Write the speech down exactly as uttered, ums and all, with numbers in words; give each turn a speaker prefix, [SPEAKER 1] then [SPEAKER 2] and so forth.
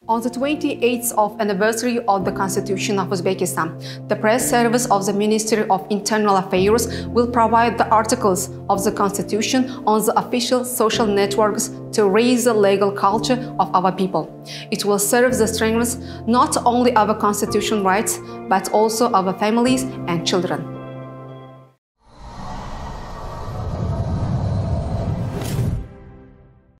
[SPEAKER 1] On the twenty-eighth of anniversary of the Constitution of Uzbekistan, the press service of the Ministry of Internal Affairs will provide the articles of the Constitution on the official social networks to raise the legal culture of our people. It will serve the strength not only our constitutional rights, but also our families and children.